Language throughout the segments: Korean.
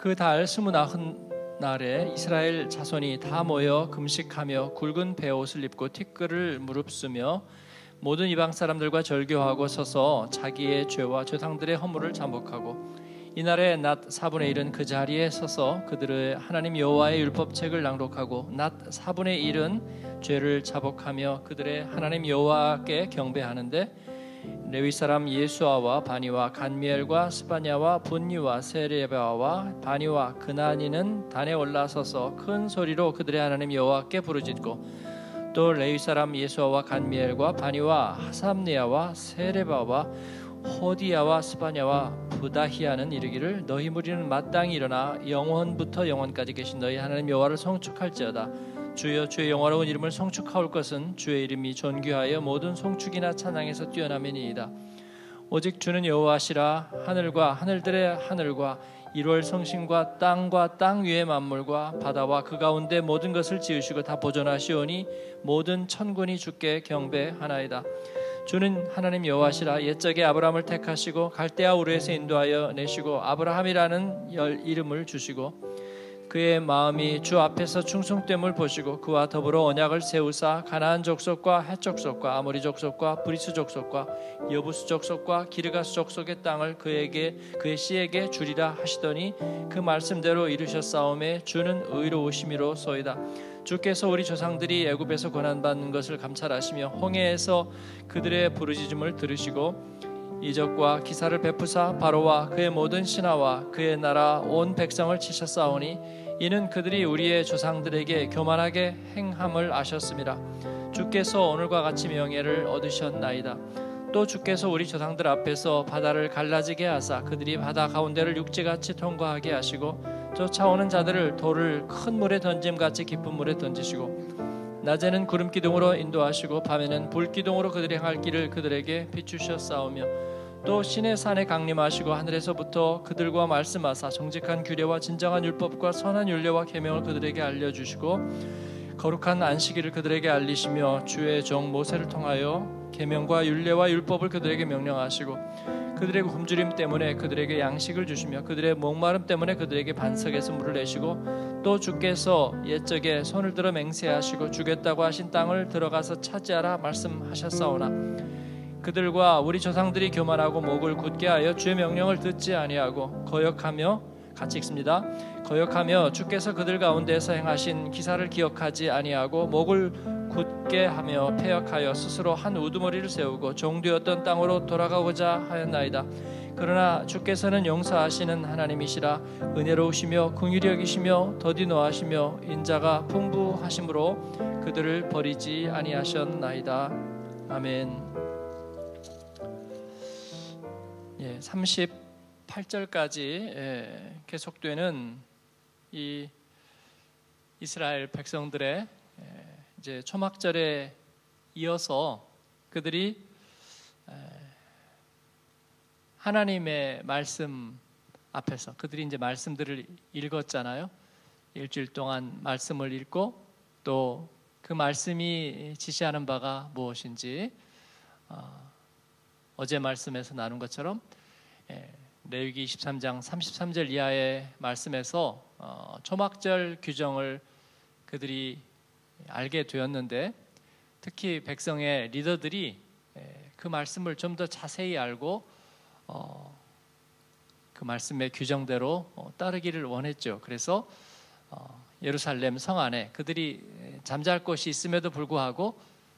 그 달 29날에 이스라엘 자손이 다 모여 금식하며 굵은 베옷을 입고 티끌을 무릅쓰며 모든 이방 사람들과 절교하고 서서 자기의 죄와 조상들의 허물을 자복하고 이날에 낮 4분의 1은 그 자리에 서서 그들의 하나님 여호와의 율법책을 낭독하고 낮 4분의 1은 죄를 자복하며 그들의 하나님 여호와께 경배하는데 레위 사람 예수아와 바니와 간미엘과 스바냐와 분니와 세레바와 바니와 그나니는 단에 올라서서 큰 소리로 그들의 하나님 여호와께 부르짖고 또 레위 사람 예수아와 간미엘과 바니와 하삼니아와 세레바와 호디야와 스바냐와 부다히야는 이르기를 너희 무리는 마땅히 일어나 영원부터 영원까지 계신 너희 하나님 여호와를 성축할지어다. 주여 주의 영화로운 이름을 성축하올 것은 주의 이름이 존귀하여 모든 송축이나 찬양에서 뛰어남이니이다. 오직 주는 여호와시라. 하늘과 하늘들의 하늘과 1월 성신과 땅과 땅 위의 만물과 바다와 그 가운데 모든 것을 지으시고 다 보존하시오니 모든 천군이 주께 경배하나이다. 주는 하나님 여호와시라. 옛적에 아브라함을 택하시고 갈대아 우르에서 인도하여 내시고 아브라함이라는 이름을 주시고 그의 마음이 주 앞에서 충성됨을 보시고 그와 더불어 언약을 세우사 가나안 족속과 헷 족속과 아모리 족속과 브리스 족속과 여부스 족속과 기르가스 족속의 땅을 그의 씨에게 주리라 하시더니 그 말씀대로 이루셨사오매 주는 의로우심이로소이다. 주께서 우리 조상들이 애굽에서 고난받는 것을 감찰하시며 홍해에서 그들의 부르짖음을 들으시고 이적과 기사를 베푸사 바로와 그의 모든 신하와 그의 나라 온 백성을 치셨사오니 이는 그들이 우리의 조상들에게 교만하게 행함을 아셨음이라. 주께서 오늘과 같이 명예를 얻으셨나이다. 또 주께서 우리 조상들 앞에서 바다를 갈라지게 하사 그들이 바다 가운데를 육지같이 통과하게 하시고 쫓아오는 자들을 돌을 큰 물에 던짐같이 깊은 물에 던지시고 낮에는 구름 기둥으로 인도하시고 밤에는 불 기둥으로 그들이 행할 길을 그들에게 비추셨사오며 또 신의 산에 강림하시고 하늘에서부터 그들과 말씀하사 정직한 규례와 진정한 율법과 선한 율례와 계명을 그들에게 알려주시고 거룩한 안식일을 그들에게 알리시며 주의 종 모세를 통하여 계명과 율례와 율법을 그들에게 명령하시고 그들의 굶주림 때문에 그들에게 양식을 주시며 그들의 목마름 때문에 그들에게 반석에서 물을 내시고 또 주께서 옛적에 손을 들어 맹세하시고 주겠다고 하신 땅을 들어가서 차지하라 말씀하셨사오나 그들과 우리 조상들이 교만하고 목을 굳게 하여 주의 명령을 듣지 아니하고 거역하며 같이 읽습니다. 거역하며 주께서 그들 가운데서 행하신 기사를 기억하지 아니하고 목을 굳게 하며 패역하여 스스로 한 우두머리를 세우고 종되었던 땅으로 돌아가고자 하였나이다. 그러나 주께서는 용서하시는 하나님이시라. 은혜로우시며 긍휼히 여기시며 더디 노하시며 인자가 풍부하심으로 그들을 버리지 아니하셨나이다. 아멘. 38절까지 계속되는 이 이스라엘 백성들의 이제 초막절에 이어서 그들이 하나님의 말씀 앞에서 그들이 이제 말씀들을 읽었잖아요. 일주일 동안 말씀을 읽고 또 그 말씀이 지시하는 바가 무엇인지 어제 말씀에서 나눈 것처럼 레위기 23장 33절 이하의 말씀에서 초막절 규정을 그들이 알게 되었는데 특히 백성의 리더들이 그 말씀을 좀 더 자세히 알고 그 말씀의 규정대로 따르기를 원했죠. 그래서 예루살렘 성 안에 그들이 잠잘 곳이 있음에도 불구하고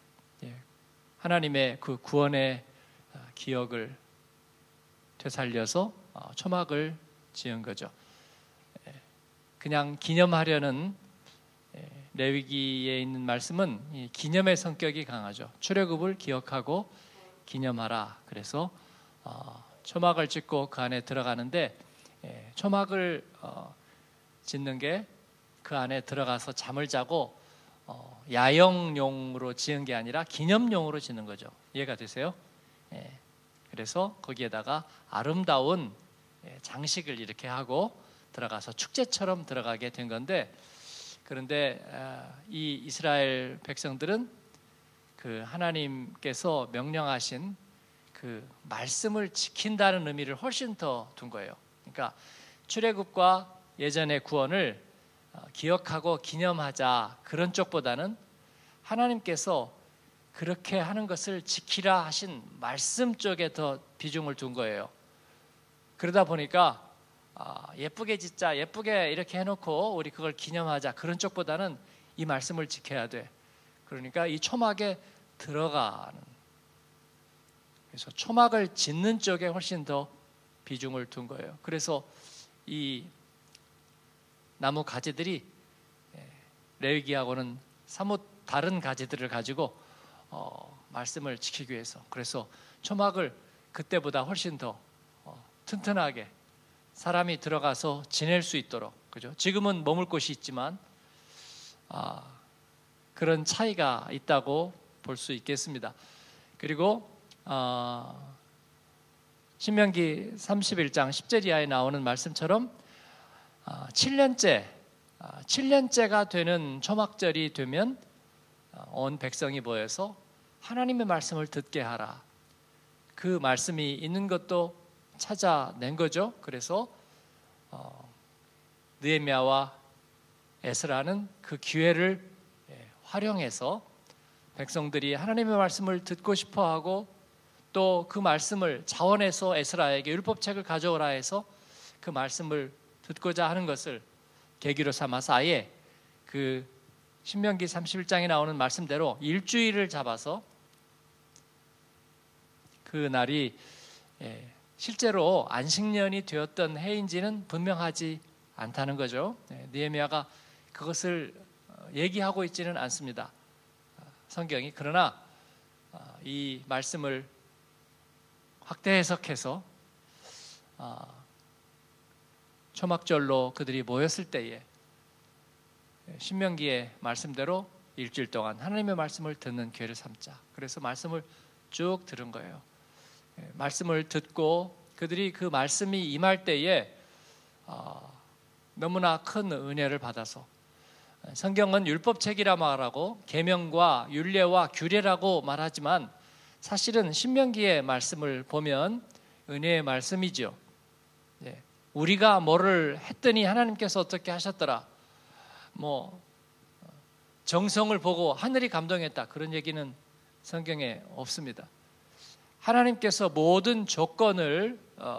하나님의 그 구원의 기억을 되살려서 초막을 지은 거죠. 그냥 기념하려는 레위기에 있는 말씀은 기념의 성격이 강하죠. 출애굽을 기억하고 기념하라. 그래서 초막을 짓고 그 안에 들어가는데 초막을 짓는 게 그 안에 들어가서 잠을 자고 야영용으로 지은 게 아니라 기념용으로 짓는 거죠. 이해가 되세요? 그래서 거기에다가 아름다운 장식을 이렇게 하고 들어가서 축제처럼 들어가게 된 건데 그런데 이 이스라엘 백성들은 그 하나님께서 명령하신 그 말씀을 지킨다는 의미를 훨씬 더 둔 거예요. 그러니까 출애굽과 예전의 구원을 기억하고 기념하자 그런 쪽보다는 하나님께서 그렇게 하는 것을 지키라 하신 말씀 쪽에 더 비중을 둔 거예요. 그러다 보니까 예쁘게 짓자, 예쁘게 이렇게 해놓고 우리 그걸 기념하자 그런 쪽보다는 이 말씀을 지켜야 돼. 그러니까 이 초막에 들어가는, 그래서 초막을 짓는 쪽에 훨씬 더 비중을 둔 거예요. 그래서 이 나무 가지들이 레위기하고는 사뭇 다른 가지들을 가지고 말씀을 지키기 위해서, 그래서 초막을 그때보다 훨씬 더 튼튼하게 사람이 들어가서 지낼 수 있도록, 그죠? 지금은 머물 곳이 있지만 그런 차이가 있다고 볼 수 있겠습니다. 그리고 신명기 31장 10절 이하에 나오는 말씀처럼 7년째가 되는 초막절이 되면 온 백성이 모여서 하나님의 말씀을 듣게 하라. 그 말씀이 있는 것도 찾아낸 거죠. 그래서 느헤미야와 에스라는 그 기회를 활용해서 백성들이 하나님의 말씀을 듣고 싶어하고 또 그 말씀을 자원해서 에스라에게 율법책을 가져오라 해서 그 말씀을 듣고자 하는 것을 계기로 삼아서 아예 그 신명기 31장에 나오는 말씀대로 일주일을 잡아서 그 날이 실제로 안식년이 되었던 해인지는 분명하지 않다는 거죠. 느헤미야가 그것을 얘기하고 있지는 않습니다, 성경이. 그러나 이 말씀을 확대 해석해서 초막절로 그들이 모였을 때에 신명기의 말씀대로 일주일 동안 하나님의 말씀을 듣는 기회를 삼자. 그래서 말씀을 쭉 들은 거예요. 말씀을 듣고 그들이 그 말씀이 임할 때에 너무나 큰 은혜를 받아서, 성경은 율법책이라 말하고 계명과 율례와 규례라고 말하지만 사실은 신명기의 말씀을 보면 은혜의 말씀이죠. 우리가 뭐를 했더니 하나님께서 어떻게 하셨더라, 정성을 보고 하늘이 감동했다, 그런 얘기는 성경에 없습니다. 하나님께서 모든 조건을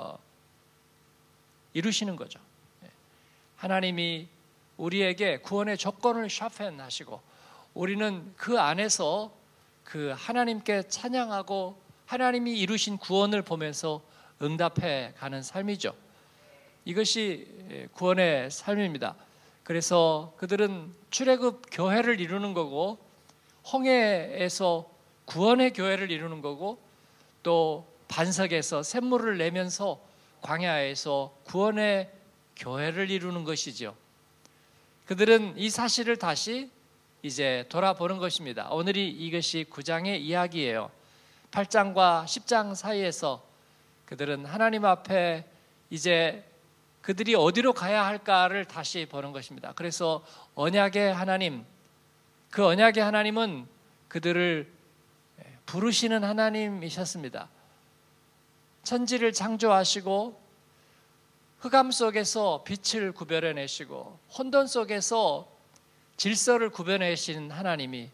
이루시는 거죠. 하나님이 우리에게 구원의 조건을 샤펜하시고 우리는 그 안에서 그 하나님께 찬양하고 하나님이 이루신 구원을 보면서 응답해 가는 삶이죠. 이것이 구원의 삶입니다. 그래서 그들은 출애굽 교회를 이루는 거고 홍해에서 구원의 교회를 이루는 거고 또 반석에서 샘물을 내면서 광야에서 구원의 교회를 이루는 것이죠. 그들은 이 사실을 다시 이제 돌아보는 것입니다. 오늘이 이것이 9장의 이야기예요. 8장과 10장 사이에서 그들은 하나님 앞에 이제 그들이 어디로 가야 할까를 다시 보는 것입니다. 그래서 언약의 하나님, 그 언약의 하나님은 그들을 부르시는 하나님이셨습니다. 천지를 창조하시고 흑암 속에서 빛을 구별해내시고 혼돈 속에서 질서를 구별해내신 하나님이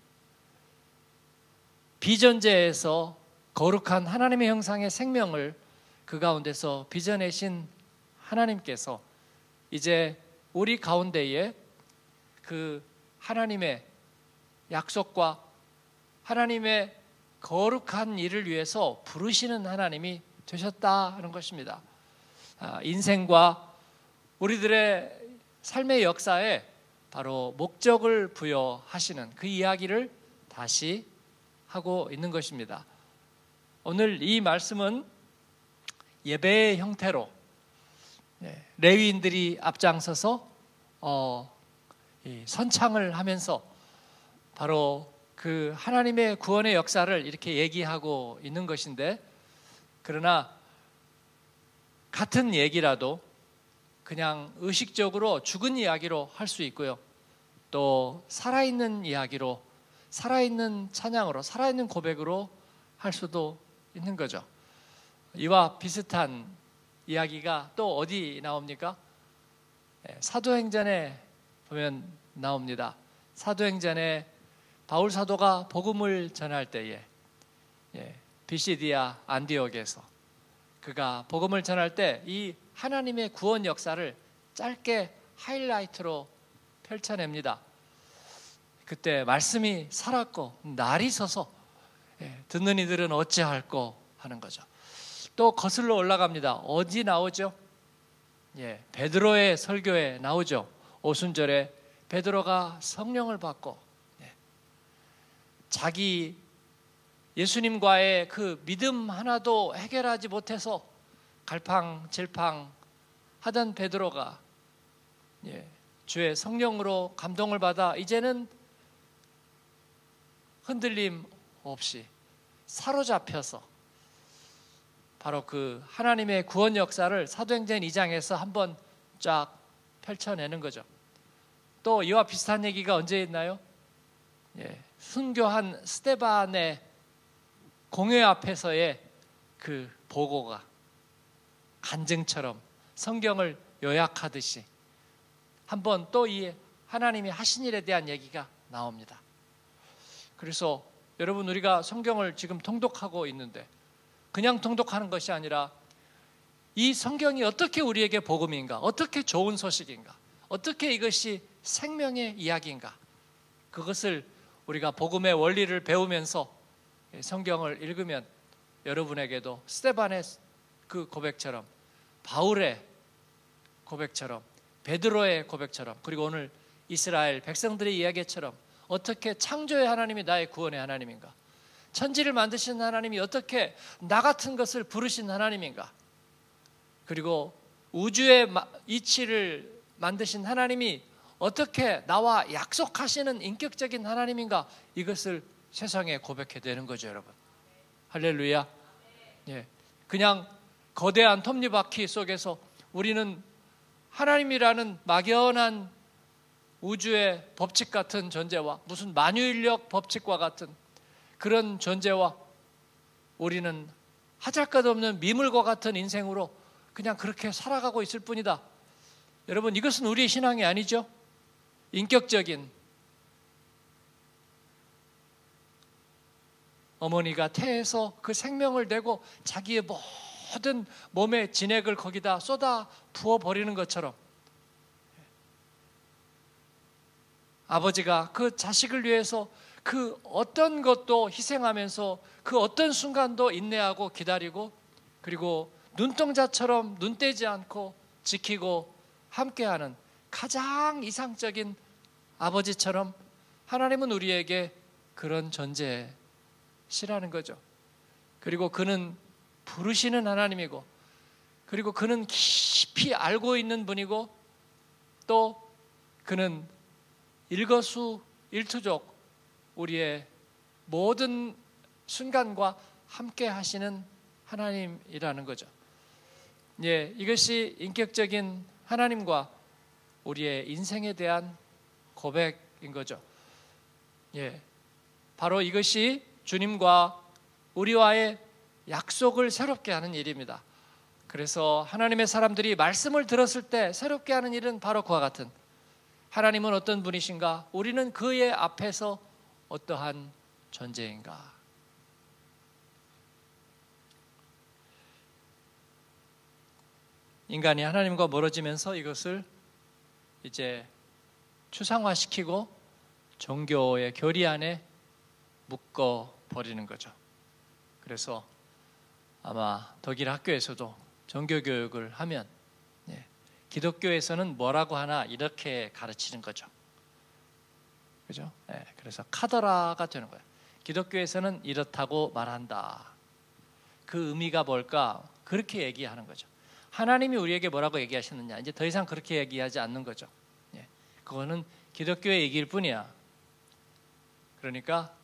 비존재에서 거룩한 하나님의 형상의 생명을 그 가운데서 빚어내신 하나님께서 이제 우리 가운데에 그 하나님의 약속과 하나님의 거룩한 일을 위해서 부르시는 하나님이 되셨다는 것입니다. 인생과 우리들의 삶의 역사에 바로 목적을 부여하시는 그 이야기를 다시 하고 있는 것입니다. 오늘 이 말씀은 예배의 형태로 레위인들이 앞장서서 선창을 하면서 바로 그 하나님의 구원의 역사를 이렇게 얘기하고 있는 것인데, 그러나 같은 얘기라도 그냥 의식적으로 죽은 이야기로 할 수 있고요, 또 살아있는 이야기로, 살아있는 찬양으로, 살아있는 고백으로 할 수도 있는 거죠. 이와 비슷한 이야기가 또 어디 나옵니까? 사도행전에 보면 나옵니다. 사도행전에 바울 사도가 복음을 전할 때에 비시디아 안디옥에서 그가 복음을 전할 때 이 하나님의 구원 역사를 짧게 하이라이트로 펼쳐냅니다. 그때 말씀이 살았고 날이 서서 듣는 이들은 어찌할꼬 하는 거죠. 또 거슬러 올라갑니다. 어디 나오죠? 베드로의 설교에 나오죠. 오순절에 베드로가 성령을 받고 자기 예수님과의 그 믿음 하나도 해결하지 못해서 갈팡질팡 하던 베드로가 주의 성령으로 감동을 받아 이제는 흔들림 없이 사로잡혀서 바로 그 하나님의 구원 역사를 사도행전 2장에서 한번 쫙 펼쳐내는 거죠. 또 이와 비슷한 얘기가 언제 있나요? 순교한 스데반의 공회 앞에서의 그 보고가 간증처럼 성경을 요약하듯이 한번 또 이 하나님이 하신 일에 대한 얘기가 나옵니다. 그래서 여러분, 우리가 성경을 지금 통독하고 있는데 그냥 통독하는 것이 아니라 이 성경이 어떻게 우리에게 복음인가, 어떻게 좋은 소식인가, 어떻게 이것이 생명의 이야기인가, 그것을 우리가 복음의 원리를 배우면서 성경을 읽으면 여러분에게도 스데반의 그 고백처럼, 바울의 고백처럼, 베드로의 고백처럼, 그리고 오늘 이스라엘 백성들의 이야기처럼 어떻게 창조의 하나님이 나의 구원의 하나님인가, 천지를 만드신 하나님이 어떻게 나 같은 것을 부르신 하나님인가, 그리고 우주의 이치를 만드신 하나님이 어떻게 나와 약속하시는 인격적인 하나님인가, 이것을 세상에 고백해야 되는 거죠, 여러분. 할렐루야. 그냥 거대한 톱니바퀴 속에서 우리는 하나님이라는 막연한 우주의 법칙 같은 존재와 무슨 만유인력 법칙과 같은 그런 존재와 우리는 하잘것없는 미물과 같은 인생으로 그냥 그렇게 살아가고 있을 뿐이다. 여러분, 이것은 우리의 신앙이 아니죠. 인격적인 어머니가 태에서 그 생명을 내고 자기의 모든 몸의 진액을 거기다 쏟아 부어버리는 것처럼 아버지가 그 자식을 위해서 그 어떤 것도 희생하면서 그 어떤 순간도 인내하고 기다리고, 그리고 눈동자처럼 눈 떼지 않고 지키고 함께하는 가장 이상적인 아버지처럼 하나님은 우리에게 그런 존재시라는 거죠. 그리고 그는 부르시는 하나님이고, 그리고 그는 깊이 알고 있는 분이고, 또 그는 일거수일투족 우리의 모든 순간과 함께 하시는 하나님이라는 거죠. 이것이 인격적인 하나님과 우리의 인생에 대한 고백인 거죠. 바로 이것이 주님과 우리와의 약속을 새롭게 하는 일입니다. 그래서 하나님의 사람들이 말씀을 들었을 때 새롭게 하는 일은 바로 그와 같은, 하나님은 어떤 분이신가? 우리는 그의 앞에서 어떠한 존재인가? 인간이 하나님과 멀어지면서 이것을 이제 추상화시키고 종교의 교리 안에 묶어버리는 거죠. 그래서 아마 독일 학교에서도 종교교육을 하면 기독교에서는 뭐라고 하나 이렇게 가르치는 거죠. 그죠? 그래서 카더라가 되는 거예요. 기독교에서는 이렇다고 말한다. 그 의미가 뭘까? 그렇게 얘기하는 거죠. 하나님이 우리에게 뭐라고 얘기하시느냐, 이제 더 이상 그렇게 얘기하지 않는 거죠. 그거는 기독교의 얘기일 뿐이야. 그러니까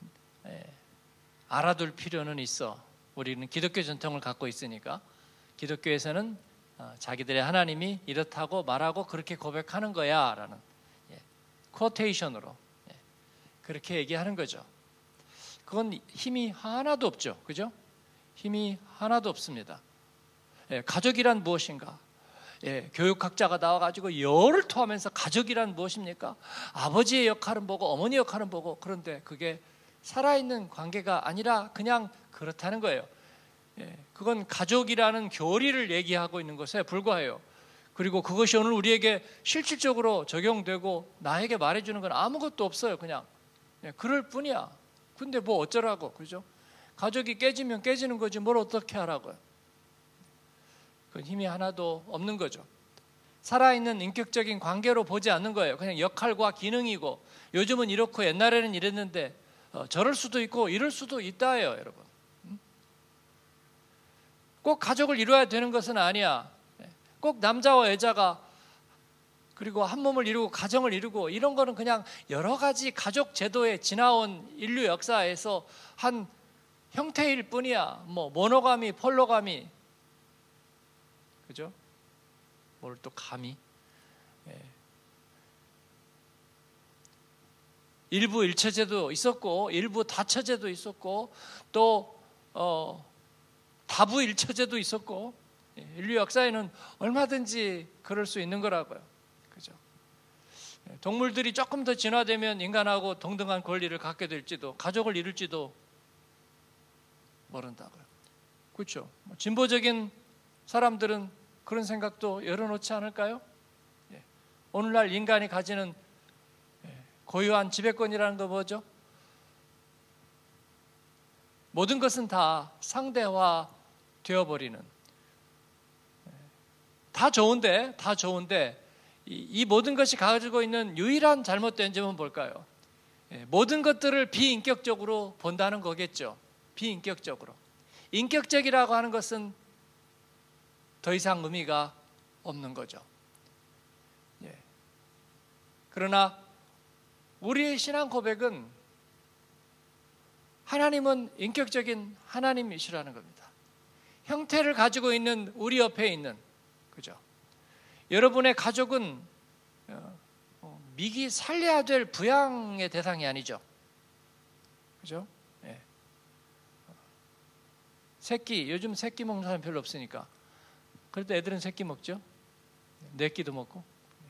알아둘 필요는 있어. 우리는 기독교 전통을 갖고 있으니까. 기독교에서는 자기들의 하나님이 이렇다고 말하고 그렇게 고백하는 거야 라는 쿼테이션으로 그렇게 얘기하는 거죠. 그건 힘이 하나도 없죠. 그죠? 힘이 하나도 없습니다. 가족이란 무엇인가? 교육학자가 나와가지고 열을 토하면서 가족이란 무엇입니까? 아버지의 역할은 뭐고 어머니 역할은 뭐고, 그런데 그게 살아있는 관계가 아니라 그냥 그렇다는 거예요. 그건 가족이라는 교리를 얘기하고 있는 것에 불과해요. 그리고 그것이 오늘 우리에게 실질적으로 적용되고 나에게 말해주는 건 아무것도 없어요. 그냥 그럴 뿐이야. 근데 뭐 어쩌라고, 그죠? 가족이 깨지면 깨지는 거지 뭘 어떻게 하라고요. 그 힘이 하나도 없는 거죠. 살아있는 인격적인 관계로 보지 않는 거예요. 그냥 역할과 기능이고, 요즘은 이렇고 옛날에는 이랬는데 저럴 수도 있고 이럴 수도 있다예요, 여러분. 꼭 가족을 이루어야 되는 것은 아니야. 꼭 남자와 여자가 그리고 한 몸을 이루고 가정을 이루고 이런 거는 그냥 여러 가지 가족 제도에 지나온 인류 역사에서 한 형태일 뿐이야. 뭐 모노가미, 폴로가미, 그죠? 뭘 또 감히? 일부 일처제도 있었고, 일부 다처제도 있었고, 또 다부 일처제도 있었고, 인류 역사에는 얼마든지 그럴 수 있는 거라고요. 그죠? 동물들이 조금 더 진화되면 인간하고 동등한 권리를 갖게 될지도, 가족을 이룰지도 모른다고요. 그렇죠? 진보적인 사람들은 그런 생각도 열어놓지 않을까요? 오늘날 인간이 가지는 고유한 지배권이라는 거 뭐죠? 모든 것은 다 상대화 되어버리는, 다 좋은데 이 모든 것이 가지고 있는 유일한 잘못된 점은 뭘까요? 모든 것들을 비인격적으로 본다는 거겠죠. 비인격적으로. 인격적이라고 하는 것은 더 이상 의미가 없는 거죠. 그러나 우리의 신앙 고백은 하나님은 인격적인 하나님이시라는 겁니다. 형태를 가지고 있는 우리 옆에 있는, 그죠? 여러분의 가족은 미기 살려야 될 부양의 대상이 아니죠. 그죠? 새끼, 요즘 새끼 먹는 사람 별로 없으니까. 그래도 애들은 새끼 먹죠. 내끼도 먹고.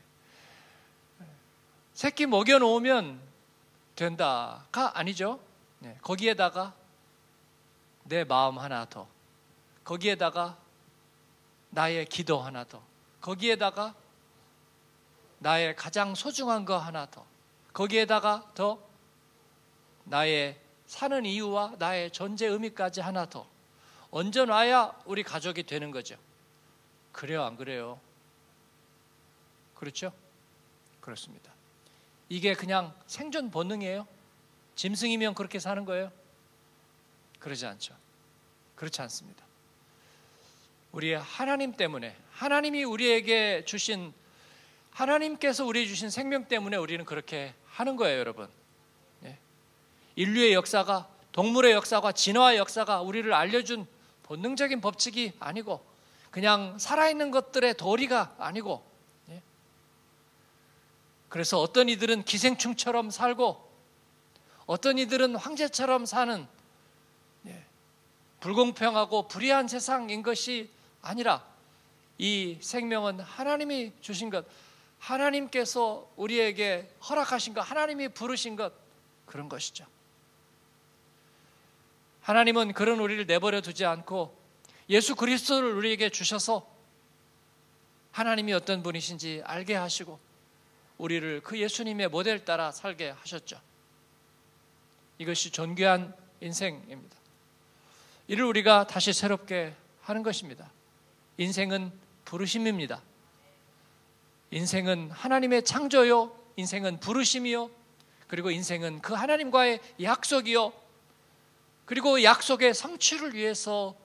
새끼 먹여놓으면 된다가 아니죠. 거기에다가 내 마음 하나 더, 거기에다가 나의 기도 하나 더, 거기에다가 나의 가장 소중한 거 하나 더, 거기에다가 더 나의 사는 이유와 나의 존재 의미까지 하나 더 얹어놔야 우리 가족이 되는 거죠. 그래요, 안 그래요? 그렇죠? 그렇습니다. 이게 그냥 생존 본능이에요? 짐승이면 그렇게 사는 거예요? 그러지 않죠. 그렇지 않습니다. 우리의 하나님 때문에, 하나님이 우리에게 주신, 하나님께서 우리에게 주신 생명 때문에 우리는 그렇게 하는 거예요, 여러분. 인류의 역사가, 동물의 역사가, 진화의 역사가 우리를 알려준 본능적인 법칙이 아니고, 그냥 살아있는 것들의 도리가 아니고, 그래서 어떤 이들은 기생충처럼 살고 어떤 이들은 황제처럼 사는 불공평하고 불의한 세상인 것이 아니라, 이 생명은 하나님이 주신 것, 하나님께서 우리에게 허락하신 것, 하나님이 부르신 것, 그런 것이죠. 하나님은 그런 우리를 내버려 두지 않고 예수 그리스도를 우리에게 주셔서 하나님이 어떤 분이신지 알게 하시고 우리를 그 예수님의 모델 따라 살게 하셨죠. 이것이 존귀한 인생입니다. 이를 우리가 다시 새롭게 하는 것입니다. 인생은 부르심입니다. 인생은 하나님의 창조요, 인생은 부르심이요, 그리고 인생은 그 하나님과의 약속이요, 그리고 약속의 성취를 위해서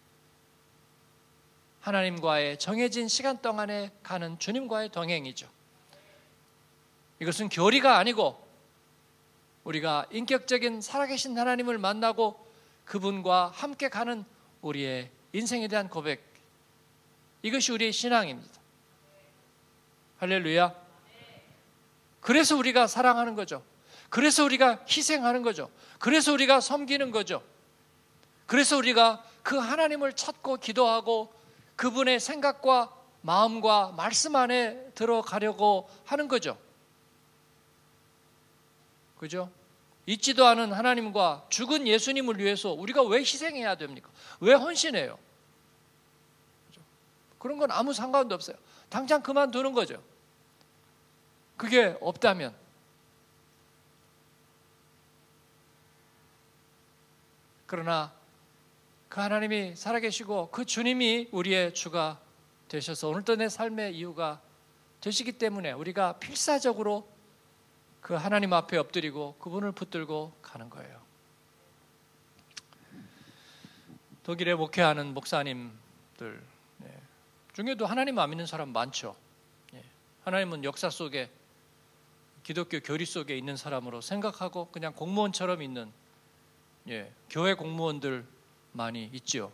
하나님과의 정해진 시간 동안에 가는 주님과의 동행이죠. 이것은 교리가 아니고 우리가 인격적인 살아계신 하나님을 만나고 그분과 함께 가는 우리의 인생에 대한 고백, 이것이 우리의 신앙입니다. 할렐루야. 그래서 우리가 사랑하는 거죠. 그래서 우리가 희생하는 거죠. 그래서 우리가 섬기는 거죠. 그래서 우리가 그 하나님을 찾고 기도하고 그분의 생각과 마음과 말씀 안에 들어가려고 하는 거죠. 그죠? 있지도 않은 하나님과 죽은 예수님을 위해서 우리가 왜 희생해야 됩니까? 왜 헌신해요? 그죠? 그런 건 아무 상관도 없어요. 당장 그만두는 거죠. 그게 없다면. 그러나 그 하나님이 살아계시고 그 주님이 우리의 주가 되셔서 오늘도 내 삶의 이유가 되시기 때문에 우리가 필사적으로 그 하나님 앞에 엎드리고 그분을 붙들고 가는 거예요. 독일에 목회하는 목사님들 중에도 하나님 안 믿는 사람 많죠. 하나님은 역사 속에 기독교 교리 속에 있는 사람으로 생각하고 그냥 공무원처럼 있는 교회 공무원들 많이 있지요.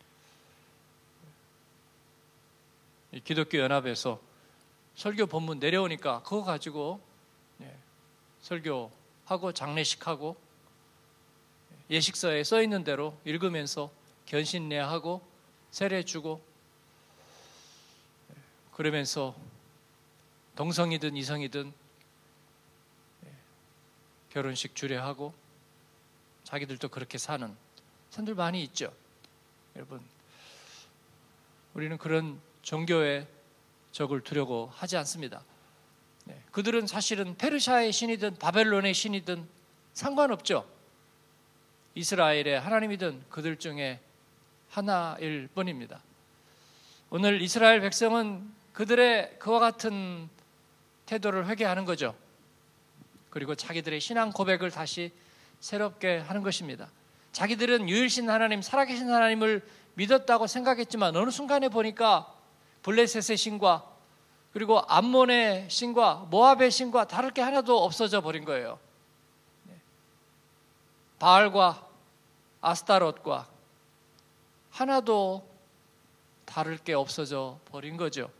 기독교 연합에서 설교 본문 내려오니까 그거 가지고 설교하고 장례식하고 예식서에 써 있는 대로 읽으면서 견신례하고 세례 주고 그러면서 동성이든 이성이든 결혼식 주례하고 자기들도 그렇게 사는 사람들 많이 있죠. 여러분, 우리는 그런 종교의 적을 두려고 하지 않습니다. 그들은 사실은 페르시아의 신이든 바벨론의 신이든 상관없죠. 이스라엘의 하나님이든 그들 중에 하나일 뿐입니다. 오늘 이스라엘 백성은 그들의 그와 같은 태도를 회개하는 거죠. 그리고 자기들의 신앙 고백을 다시 새롭게 하는 것입니다. 자기들은 유일신 하나님, 살아계신 하나님을 믿었다고 생각했지만 어느 순간에 보니까 블레셋의 신과 그리고 암몬의 신과 모압의 신과 다를 게 하나도 없어져 버린 거예요. 바알과 아스타롯과 하나도 다를 게 없어져 버린 거죠.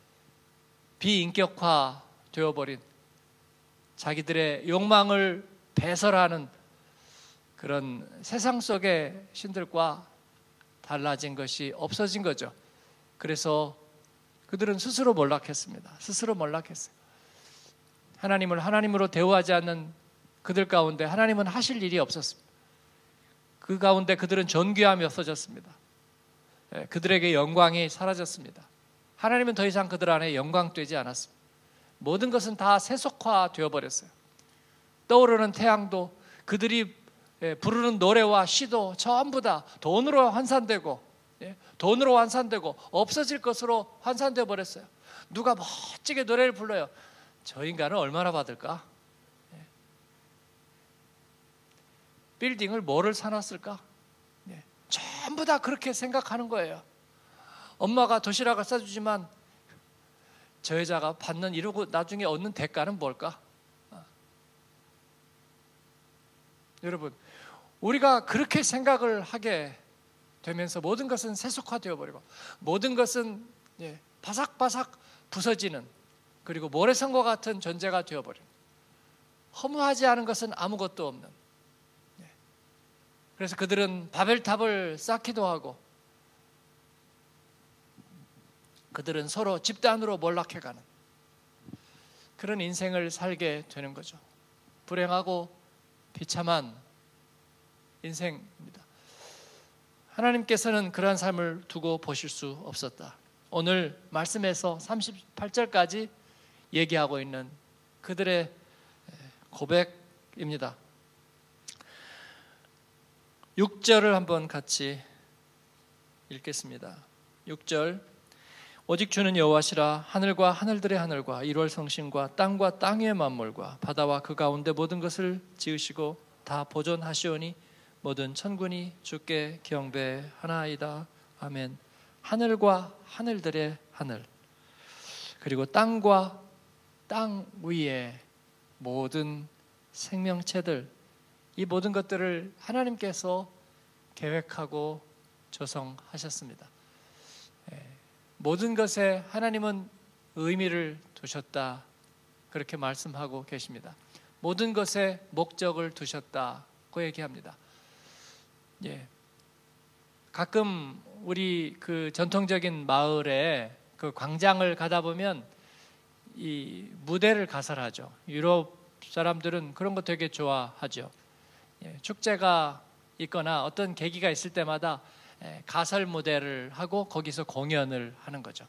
비인격화 되어버린 자기들의 욕망을 배설하는 그런 세상 속의 신들과 달라진 것이 없어진 거죠. 그래서 그들은 스스로 몰락했습니다. 스스로 몰락했어요. 하나님을 하나님으로 대우하지 않는 그들 가운데 하나님은 하실 일이 없었습니다. 그 가운데 그들은 존귀함이 없어졌습니다. 그들에게 영광이 사라졌습니다. 하나님은 더 이상 그들 안에 영광되지 않았습니다. 모든 것은 다 세속화되어 버렸어요. 떠오르는 태양도 그들이 부르는 노래와 시도 전부 다 돈으로 환산되고 돈으로 환산되고 없어질 것으로 환산되어 버렸어요. 누가 멋지게 노래를 불러요. 저 인간은 얼마나 받을까? 빌딩을 뭐를 사놨을까? 전부 다 그렇게 생각하는 거예요. 엄마가 도시락을 싸주지만 저 여자가 받는 이러고 나중에 얻는 대가는 뭘까? 여러분, 우리가 그렇게 생각을 하게 되면서 모든 것은 세속화되어 버리고 모든 것은 바삭바삭 부서지는 그리고 모래성과 같은 존재가 되어버린 허무하지 않은 것은 아무것도 없는 그래서 그들은 바벨탑을 쌓기도 하고 그들은 서로 집단으로 몰락해가는 그런 인생을 살게 되는 거죠. 불행하고 비참한 인생입니다. 하나님께서는 그러한 삶을 두고 보실 수 없었다. 오늘 말씀에서 38절까지 얘기하고 있는 그들의 고백입니다. 6절을 한번 같이 읽겠습니다. 6절 오직 주는 여호와시라 하늘과 하늘들의 하늘과 일월 성신과 땅과 땅의 만물과 바다와 그 가운데 모든 것을 지으시고 다 보존하시오니 모든 천군이 주께 경배하나이다. 아멘. 하늘과 하늘들의 하늘 그리고 땅과 땅 위의 모든 생명체들 이 모든 것들을 하나님께서 계획하고 조성하셨습니다. 모든 것에 하나님은 의미를 두셨다 그렇게 말씀하고 계십니다. 모든 것에 목적을 두셨다고 얘기합니다. 가끔 우리 그 전통적인 마을에 그 광장을 가다 보면 이 무대를 가설하죠. 유럽 사람들은 그런 거 되게 좋아하죠. 축제가 있거나 어떤 계기가 있을 때마다 가설 무대를 하고 거기서 공연을 하는 거죠.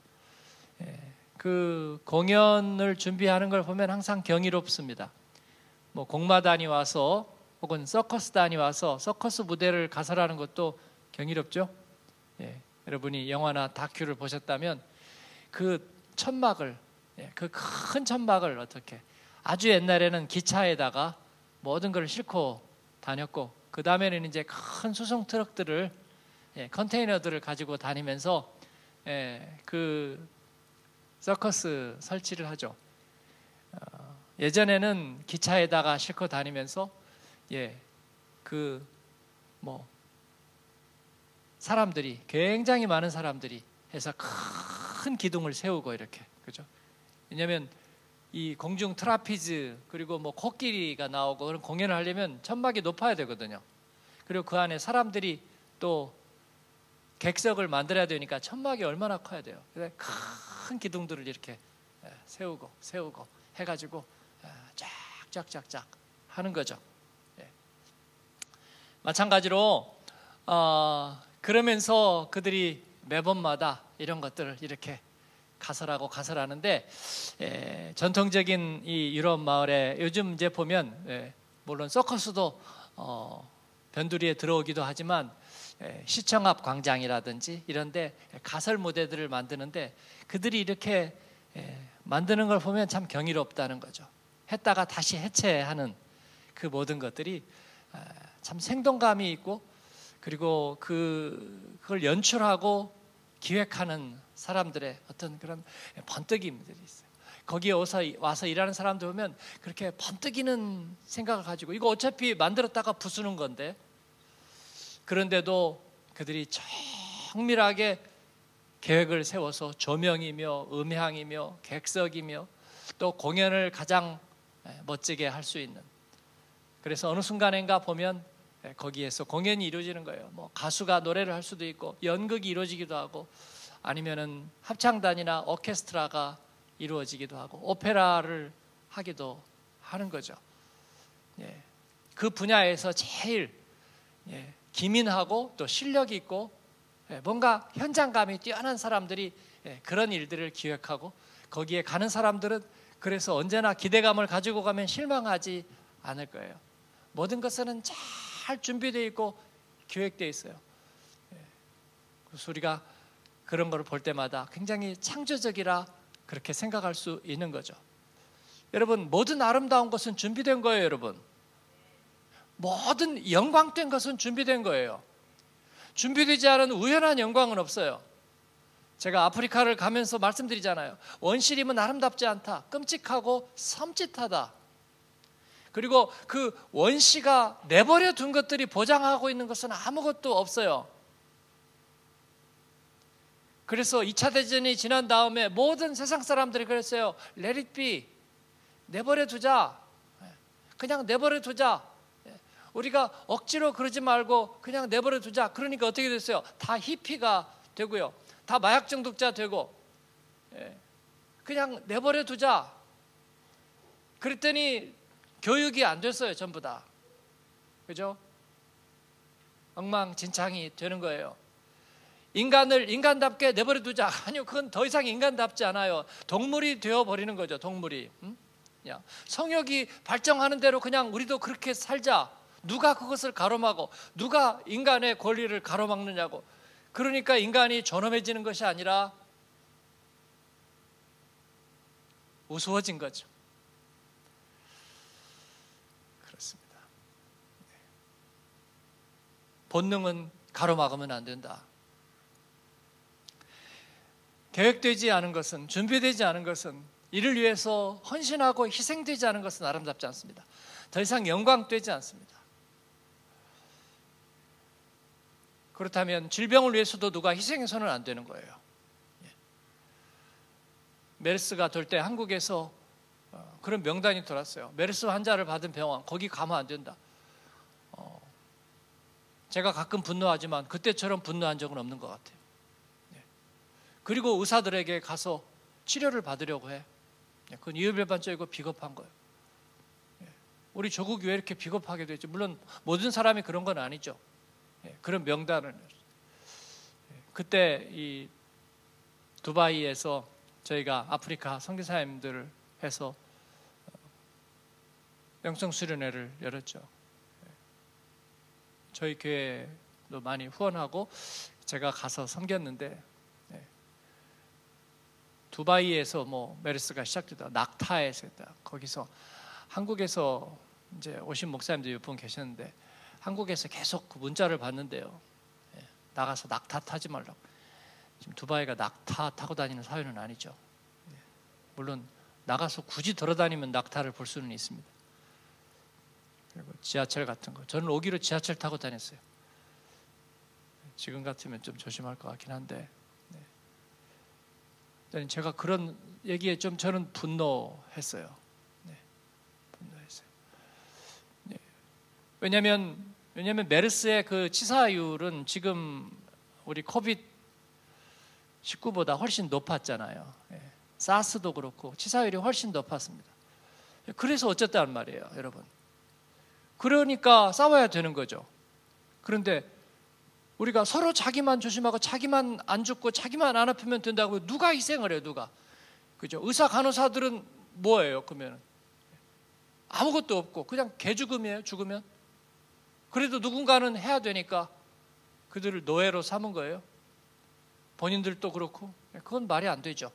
그 공연을 준비하는 걸 보면 항상 경이롭습니다. 뭐 공마단이 와서 혹은 서커스단이 와서 서커스 무대를 가설하는 것도 경이롭죠. 여러분이 영화나 다큐를 보셨다면 그 천막을, 그 큰 천막을 어떻게, 아주 옛날에는 기차에다가 모든 걸 싣고 다녔고, 그 다음에는 이제 큰 수송 트럭들을, 컨테이너들을 가지고 다니면서 그 서커스 설치를 하죠. 예전에는 기차에다가 싣고 다니면서 그 뭐 사람들이, 굉장히 많은 사람들이 해서 큰 기둥을 세우고 이렇게, 그죠? 왜냐하면 이 공중 트라피즈 그리고 뭐 코끼리가 나오고 그런 공연을 하려면 천막이 높아야 되거든요. 그리고 그 안에 사람들이 또 객석을 만들어야 되니까 천막이 얼마나 커야 돼요. 그래서 큰 기둥들을 이렇게 세우고 해가지고 쫙쫙쫙쫙 하는 거죠. 마찬가지로 그러면서 그들이 매번마다 이런 것들을 이렇게 가설하는데, 전통적인 이 유럽 마을에 요즘 이제 보면 물론 서커스도 변두리에 들어오기도 하지만 시청 앞 광장이라든지 이런데 가설 무대들을 만드는데, 그들이 이렇게 만드는 걸 보면 참 경이롭다는 거죠. 했다가 다시 해체하는 그 모든 것들이 참 생동감이 있고, 그리고 그걸 연출하고 기획하는 사람들의 어떤 그런 번뜩임들이 있어요. 거기에 와서 일하는 사람들 보면 그렇게 번뜩이는 생각을 가지고, 이거 어차피 만들었다가 부수는 건데, 그런데도 그들이 정밀하게 계획을 세워서 조명이며 음향이며 객석이며 또 공연을 가장 멋지게 할 수 있는, 그래서 어느 순간인가 보면 거기에서 공연이 이루어지는 거예요. 뭐 가수가 노래를 할 수도 있고, 연극이 이루어지기도 하고, 아니면은 합창단이나 오케스트라가 이루어지기도 하고, 오페라를 하기도 하는 거죠. 그 분야에서 제일 기민하고 또 실력이 있고 뭔가 현장감이 뛰어난 사람들이 그런 일들을 기획하고, 거기에 가는 사람들은 그래서 언제나 기대감을 가지고 가면 실망하지 않을 거예요. 모든 것은 잘 준비되어 있고 기획되어 있어요. 그래서 우리가 그런 걸 볼 때마다 굉장히 창조적이라 그렇게 생각할 수 있는 거죠. 여러분, 모든 아름다운 것은 준비된 거예요. 여러분, 모든 영광된 것은 준비된 거예요. 준비되지 않은 우연한 영광은 없어요. 제가 아프리카를 가면서 말씀드리잖아요. 원시림은 아름답지 않다, 끔찍하고 섬찟하다. 그리고 그 원시가 내버려 둔 것들이 보장하고 있는 것은 아무것도 없어요. 그래서 2차 대전이 지난 다음에 모든 세상 사람들이 그랬어요. Let it be. 내버려 두자. 그냥 내버려 두자. 우리가 억지로 그러지 말고 그냥 내버려 두자. 그러니까 어떻게 됐어요? 다 히피가 되고요, 다 마약 중독자 되고, 그냥 내버려 두자. 그랬더니 교육이 안 됐어요. 전부 다. 그죠? 엉망진창이 되는 거예요. 인간을 인간답게 내버려 두자. 아니요, 그건 더 이상 인간답지 않아요. 동물이 되어버리는 거죠. 동물이. 성욕이 발정하는 대로 그냥 우리도 그렇게 살자. 누가 그것을 가로막어? 누가 인간의 권리를 가로막느냐고. 그러니까 인간이 존엄해지는 것이 아니라 우스워진 거죠. 그렇습니다. 본능은 가로막으면 안 된다. 계획되지 않은 것은, 준비되지 않은 것은, 이를 위해서 헌신하고 희생되지 않은 것은 아름답지 않습니다. 더 이상 영광되지 않습니다. 그렇다면 질병을 위해서도 누가 희생해서는 안 되는 거예요. 메르스가 돌 때 한국에서 그런 명단이 돌았어요. 메르스 환자를 받은 병원, 거기 가면 안 된다. 제가 가끔 분노하지만 그때처럼 분노한 적은 없는 것 같아요. 그리고 의사들에게 가서 치료를 받으려고 해. 그건 이율배반적이고 비겁한 거예요. 우리 조국이 왜 이렇게 비겁하게 됐지? 물론 모든 사람이 그런 건 아니죠. 그런 명단을. 그때 이 두바이에서 저희가 아프리카 선교사님들을 해서 영성 수련회를 열었죠. 저희 교회도 많이 후원하고 제가 가서 섬겼는데, 두바이에서 뭐 메르스가 시작되다 낙타에서 했다. 거기서 한국에서 이제 오신 목사님들 몇 분 계셨는데 한국에서 계속 그 문자를 받는데요. 나가서 낙타 타지 말라고. 지금 두바이가 낙타 타고 다니는 사회는 아니죠. 물론 나가서 굳이 돌아다니면 낙타를 볼 수는 있습니다. 그리고 지하철 같은 거. 저는 오기로 지하철 타고 다녔어요. 지금 같으면 좀 조심할 것 같긴 한데, 제가 그런 얘기에 좀 저는 분노했어요. 분노했어요. 왜냐하면 메르스의 그 치사율은 지금 우리 코비드 19보다 훨씬 높았잖아요. 사스도 그렇고 치사율이 훨씬 높았습니다. 그래서 어쨌다는 말이에요, 여러분. 그러니까 싸워야 되는 거죠. 그런데 우리가 서로 자기만 조심하고 자기만 안 죽고 자기만 안 아프면 된다고 누가 희생을 해요, 누가? 그죠? 의사 간호사들은 뭐예요, 그러면? 아무것도 없고 그냥 개죽음이에요, 죽으면. 그래도 누군가는 해야 되니까 그들을 노예로 삼은 거예요. 본인들도 그렇고. 그건 말이 안 되죠.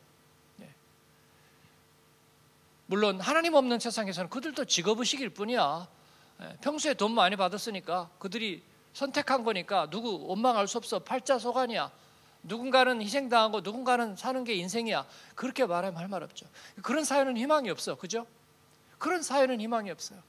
물론 하나님 없는 세상에서는 그들도 직업의식일 뿐이야. 평소에 돈 많이 받았으니까 그들이 선택한 거니까 누구 원망할 수 없어. 팔자소관이야. 누군가는 희생당하고 누군가는 사는 게 인생이야. 그렇게 말하면 할 말 없죠. 그런 사회는 희망이 없어. 그죠? 그런 사회는 희망이 없어요.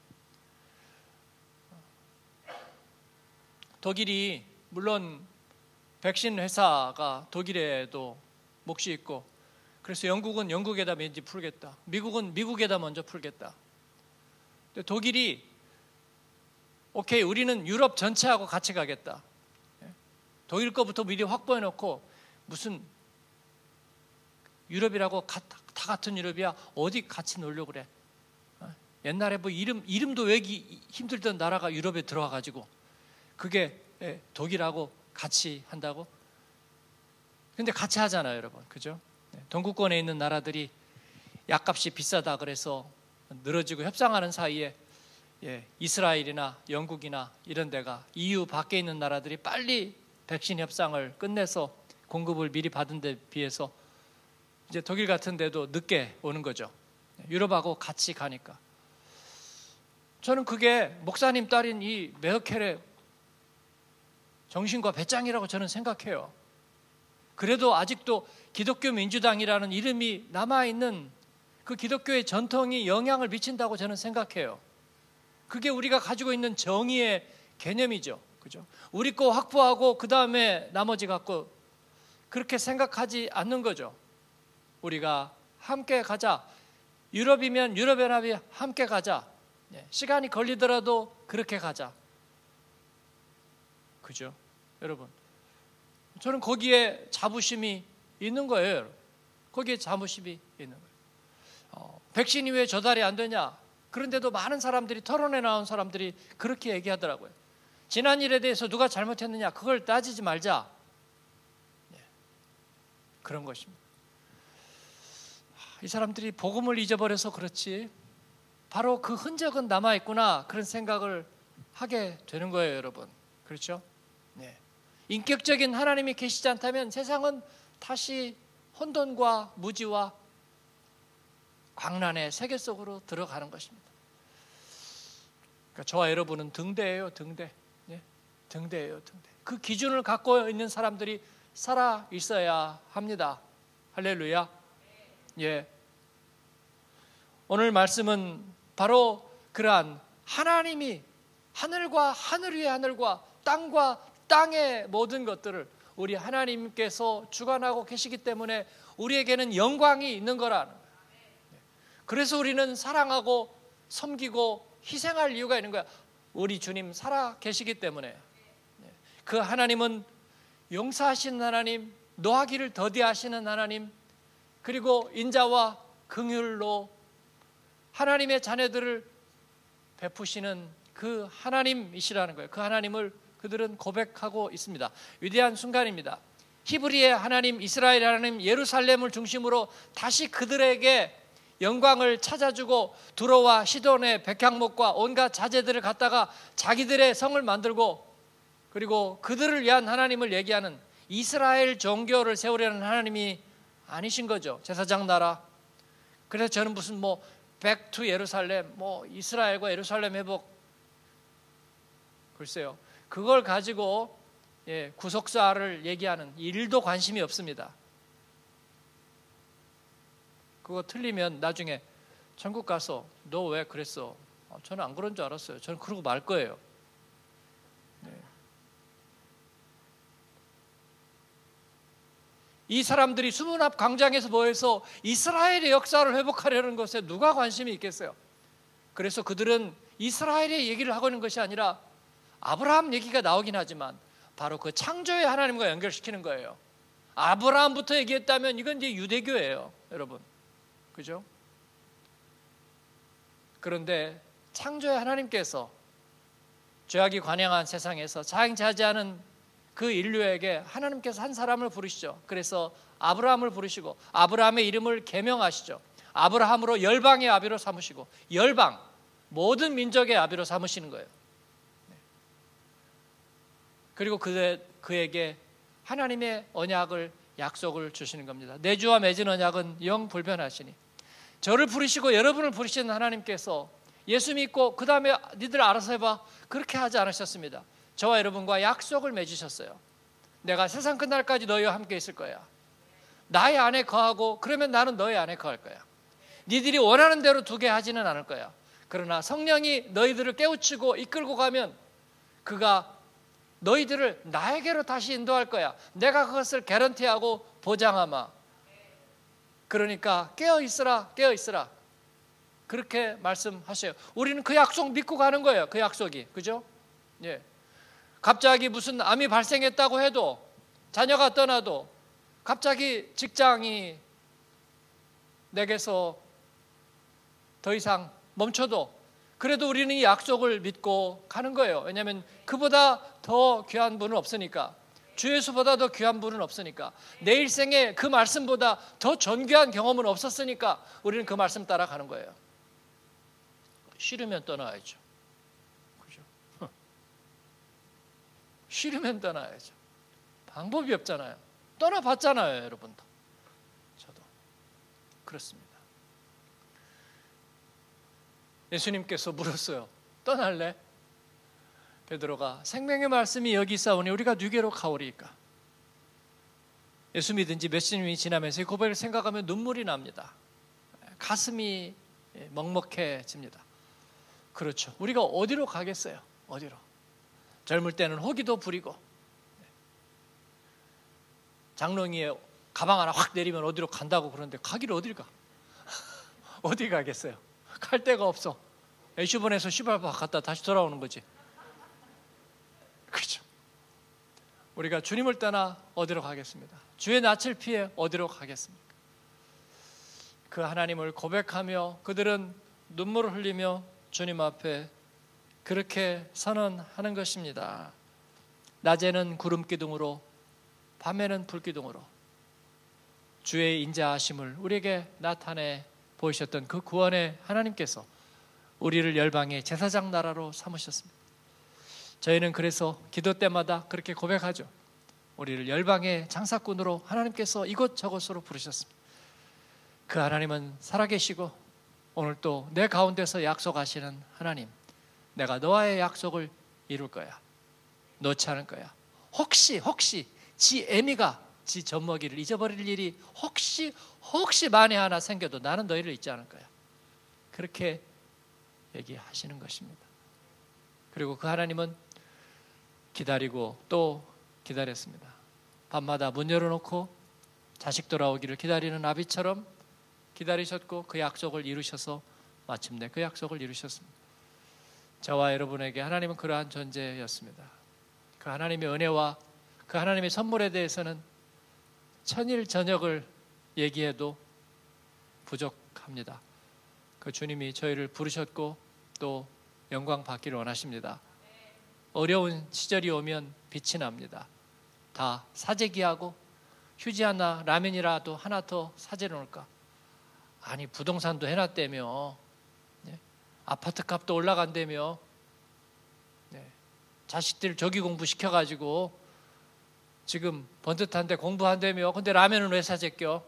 독일이 물론 백신 회사가 독일에도 몫이 있고, 그래서 영국은 영국에다 먼저 풀겠다. 미국은 미국에다 먼저 풀겠다. 근데 독일이 오케이, 우리는 유럽 전체하고 같이 가겠다. 독일 거부터 미리 확보해 놓고, 무슨 유럽이라고 다 같은 유럽이야. 어디 같이 놀려고 그래. 옛날에 뭐 이름도 외기 힘들던 나라가 유럽에 들어와 가지고 그게 독일하고 같이 한다고? 근데 같이 하잖아요, 여러분. 그죠? 동구권에 있는 나라들이 약값이 비싸다 그래서 늘어지고 협상하는 사이에 이스라엘이나 영국이나 이런 데가 EU 밖에 있는 나라들이 빨리 백신 협상을 끝내서 공급을 미리 받은 데 비해서 이제 독일 같은 데도 늦게 오는 거죠. 유럽하고 같이 가니까. 저는 그게 목사님 딸인 이 메르켈의 정신과 배짱이라고 저는 생각해요. 그래도 아직도 기독교 민주당이라는 이름이 남아있는 그 기독교의 전통이 영향을 미친다고 저는 생각해요. 그게 우리가 가지고 있는 정의의 개념이죠. 그죠? 우리 거 확보하고 그 다음에 나머지 갖고 그렇게 생각하지 않는 거죠. 우리가 함께 가자. 유럽이면 유럽연합이 함께 가자. 시간이 걸리더라도 그렇게 가자. 그죠? 여러분, 저는 거기에 자부심이 있는 거예요. 거기에 자부심이 있는 거예요. 백신이 왜 저달이 안 되냐? 그런데도 많은 사람들이, 토론에 나온 사람들이 그렇게 얘기하더라고요. 지난 일에 대해서 누가 잘못했느냐? 그걸 따지지 말자. 그런 것입니다. 이 사람들이 복음을 잊어버려서 그렇지 바로 그 흔적은 남아있구나, 그런 생각을 하게 되는 거예요, 여러분. 그렇죠? 인격적인 하나님이 계시지 않다면 세상은 다시 혼돈과 무지와 광란의 세계 속으로 들어가는 것입니다. 그러니까 저와 여러분은 등대예요, 등대. 등대예요, 등대. 그 기준을 갖고 있는 사람들이 살아 있어야 합니다. 할렐루야. 오늘 말씀은 바로 그러한 하나님이 하늘과 하늘 위의 하늘과 땅과 땅의 모든 것들을 우리 하나님께서 주관하고 계시기 때문에 우리에게는 영광이 있는 거라는 거예요. 그래서 우리는 사랑하고 섬기고 희생할 이유가 있는 거야. 우리 주님 살아 계시기 때문에. 그 하나님은 용서하신 하나님, 노하기를 더디하시는 하나님, 그리고 인자와 긍휼로 하나님의 자녀들을 베푸시는 그 하나님이시라는 거예요. 그 하나님을 그들은 고백하고 있습니다. 위대한 순간입니다. 히브리의 하나님, 이스라엘 하나님, 예루살렘을 중심으로 다시 그들에게 영광을 찾아주고 두로와 시돈의 백향목과 온갖 자재들을 갖다가 자기들의 성을 만들고, 그리고 그들을 위한 하나님을 얘기하는 이스라엘 종교를 세우려는 하나님이 아니신 거죠. 제사장 나라. 그래서 저는 무슨 back to 예루살렘, 이스라엘과 예루살렘 회복, 글쎄요, 그걸 가지고 구속사를 얘기하는 일도 관심이 없습니다. 그거 틀리면 나중에 천국 가서 너 왜 그랬어? 저는 안 그런 줄 알았어요. 저는 그러고 말 거예요. 이 사람들이 수문 앞 광장에서 모여서 이스라엘의 역사를 회복하려는 것에 누가 관심이 있겠어요? 그래서 그들은 이스라엘의 얘기를 하고 있는 것이 아니라 아브라함 얘기가 나오긴 하지만 바로 그 창조의 하나님과 연결시키는 거예요. 아브라함부터 얘기했다면 이건 이제 유대교예요, 여러분. 그죠? 그런데 창조의 하나님께서 죄악이 관영한 세상에서 자행자재하는 그 인류에게 하나님께서 한 사람을 부르시죠. 그래서 아브라함을 부르시고 아브라함의 이름을 계명하시죠. 아브라함으로 열방의 아비로 삼으시고 열방, 모든 민족의 아비로 삼으시는 거예요. 그리고 그에게 하나님의 언약을, 약속을 주시는 겁니다. 내 주와 맺은 언약은 영 불변하시니. 저를 부르시고 여러분을 부르시는 하나님께서 예수 믿고 그 다음에 니들 알아서 해봐, 그렇게 하지 않으셨습니다. 저와 여러분과 약속을 맺으셨어요. 내가 세상 끝날까지 너희와 함께 있을 거야. 나의 안에 거하고 그러면 나는 너의 안에 거할 거야. 니들이 원하는 대로 두게 하지는 않을 거야. 그러나 성령이 너희들을 깨우치고 이끌고 가면 그가 너희들을 나에게로 다시 인도할 거야. 내가 그것을 개런티하고 보장하마. 그러니까 깨어있으라, 깨어있으라. 그렇게 말씀하셔요. 우리는 그 약속 믿고 가는 거예요. 그 약속이. 그죠? 예. 갑자기 무슨 암이 발생했다고 해도, 자녀가 떠나도, 갑자기 직장이 내게서 더 이상 멈춰도, 그래도 우리는 이 약속을 믿고 가는 거예요. 왜냐하면 그보다 더 귀한 분은 없으니까. 주 예수보다 더 귀한 분은 없으니까. 내 일생에 그 말씀보다 더 존귀한 경험은 없었으니까 우리는 그 말씀 따라 가는 거예요. 싫으면 떠나야죠. 그죠? 싫으면 떠나야죠. 방법이 없잖아요. 떠나봤잖아요, 여러분도. 저도 그렇습니다. 예수님께서 물었어요. 떠날래? 베드로가 생명의 말씀이 여기 있사오니 우리가 누게로 가오리이까? 예수 믿은 지 몇 년이 지나면서 이 고백을 생각하면 눈물이 납니다. 가슴이 먹먹해집니다. 그렇죠. 우리가 어디로 가겠어요? 어디로? 젊을 때는 호기도 부리고, 장롱이에 가방 하나 확 내리면 어디로 간다고 그러는데 가기를 어딜 가? 어디 가겠어요? 갈 데가 없어. 애슈번에서 시발바 갔다 다시 돌아오는 거지. 그렇죠. 우리가 주님을 떠나 어디로 가겠습니다? 주의 낯을 피해 어디로 가겠습니까? 그 하나님을 고백하며 그들은 눈물을 흘리며 주님 앞에 그렇게 선언하는 것입니다. 낮에는 구름 기둥으로, 밤에는 불 기둥으로 주의 인자하심을 우리에게 나타내 보이셨던 그 구원의 하나님께서 우리를 열방의 제사장 나라로 삼으셨습니다. 저희는 그래서 기도 때마다 그렇게 고백하죠. 우리를 열방의 장사꾼으로 하나님께서 이곳저곳으로 부르셨습니다. 그 하나님은 살아계시고 오늘 또 내 가운데서 약속하시는 하나님, 내가 너와의 약속을 이룰 거야. 놓지 않을 거야. 혹시 지 애미가 지 젖먹이를 잊어버릴 일이 혹시 만에 하나 생겨도 나는 너희를 잊지 않을 거야. 그렇게 얘기하시는 것입니다. 그리고 그 하나님은 기다리고 또 기다렸습니다. 밤마다 문 열어놓고 자식 돌아오기를 기다리는 아비처럼 기다리셨고 그 약속을 이루셔서 마침내 그 약속을 이루셨습니다. 저와 여러분에게 하나님은 그러한 존재였습니다. 그 하나님의 은혜와 그 하나님의 선물에 대해서는 천일 저녁을 얘기해도 부족합니다. 그 주님이 저희를 부르셨고 또 영광 받기를 원하십니다. 어려운 시절이 오면 빛이 납니다. 다 사재기하고 휴지 하나, 라면이라도 하나 더 사재려 놓을까? 아니, 부동산도 해놨다며, 아파트 값도 올라간다며, 자식들 조기 공부 시켜가지고 지금 번듯한데 공부한다며. 근데 라면은 왜 사재껴?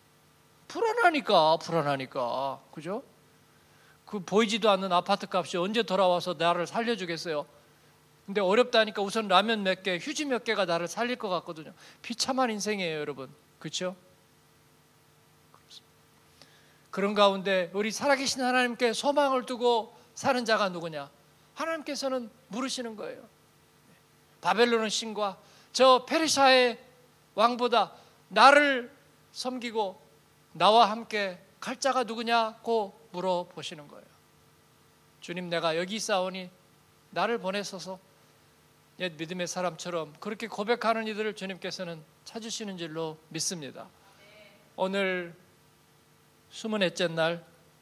불안하니까, 그죠? 그 보이지도 않는 아파트 값이 언제 돌아와서 나를 살려주겠어요? 근데 어렵다니까 우선 라면 몇 개, 휴지 몇 개가 나를 살릴 것 같거든요. 비참한 인생이에요, 여러분. 그렇죠? 그런 가운데 우리 살아계신 하나님께 소망을 두고 사는 자가 누구냐? 하나님께서는 물으시는 거예요. 바벨론의 신과 저 페르시아의 왕보다 나를 섬기고 나와 함께 갈 자가 누구냐고 물어보시는 거예요. 주님, 내가 여기 있사오니 나를 보내소서. 옛 믿음의 사람처럼 그렇게 고백하는 이들을 주님께서는 찾으시는 줄로 믿습니다. 오늘 20넷째 날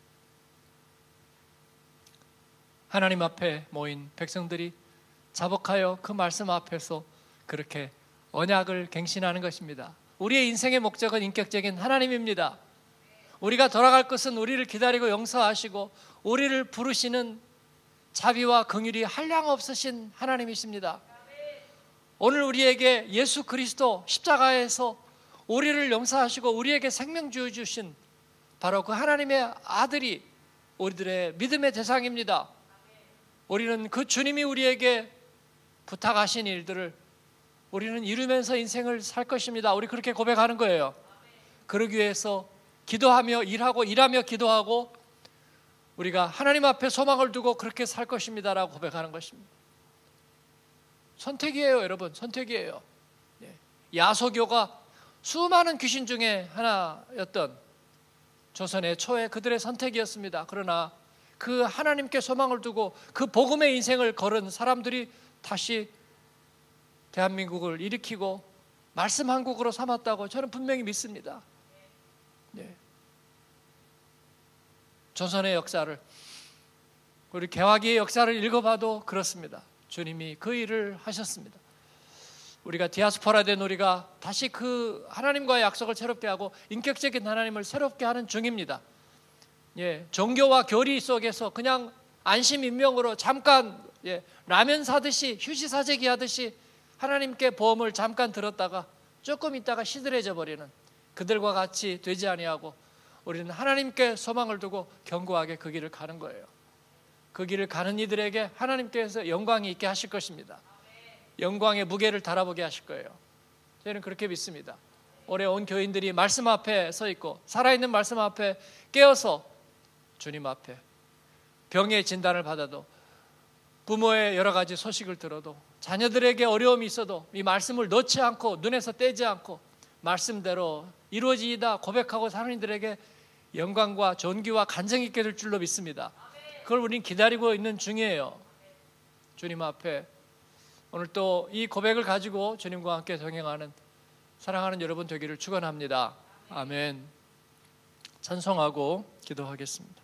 하나님 앞에 모인 백성들이 자복하여 그 말씀 앞에서 그렇게 언약을 갱신하는 것입니다. 우리의 인생의 목적은 인격적인 하나님입니다. 우리가 돌아갈 것은 우리를 기다리고 용서하시고 우리를 부르시는 자비와 긍휼이 한량없으신 하나님이십니다. 오늘 우리에게 예수 그리스도 십자가에서 우리를 용서하시고 우리에게 생명 주신 바로 그 하나님의 아들이 우리들의 믿음의 대상입니다. 우리는 그 주님이 우리에게 부탁하신 일들을 우리는 이루면서 인생을 살 것입니다. 우리 그렇게 고백하는 거예요. 그러기 위해서 기도하며 일하며 기도하고 우리가 하나님 앞에 소망을 두고 그렇게 살 것입니다라고 고백하는 것입니다. 선택이에요, 여러분. 선택이에요. 야소교가 수많은 귀신 중에 하나였던 조선의 초에 그들의 선택이었습니다. 그러나 그 하나님께 소망을 두고 그 복음의 인생을 걸은 사람들이 다시 대한민국을 일으키고 말씀 한국으로 삼았다고 저는 분명히 믿습니다. 조선의 역사를, 우리 개화기의 역사를 읽어봐도 그렇습니다. 주님이 그 일을 하셨습니다. 우리가 디아스포라 된 우리가 다시 그 하나님과의 약속을 새롭게 하고 인격적인 하나님을 새롭게 하는 중입니다. 종교와 교리 속에서 그냥 안심인명으로 잠깐 라면 사듯이 휴지 사재기 하듯이 하나님께 보험을 잠깐 들었다가 조금 있다가 시들해져 버리는 그들과 같이 되지 아니하고 우리는 하나님께 소망을 두고 견고하게 그 길을 가는 거예요. 그 길을 가는 이들에게 하나님께서 영광이 있게 하실 것입니다. 영광의 무게를 달아보게 하실 거예요. 저는 그렇게 믿습니다. 올해 온 교인들이 말씀 앞에 서 있고 살아있는 말씀 앞에 깨어서 주님 앞에 병의 진단을 받아도 부모의 여러 가지 소식을 들어도 자녀들에게 어려움이 있어도 이 말씀을 놓지 않고 눈에서 떼지 않고 말씀대로 이루어지이다 고백하고 사는 이들에게 영광과 존귀와 간증이 있게 될 줄로 믿습니다. 그걸 우리는 기다리고 있는 중이에요. 주님 앞에 오늘 또 이 고백을 가지고 주님과 함께 동행하는 사랑하는 여러분 되기를 축원합니다. 아멘. 찬송하고 기도하겠습니다.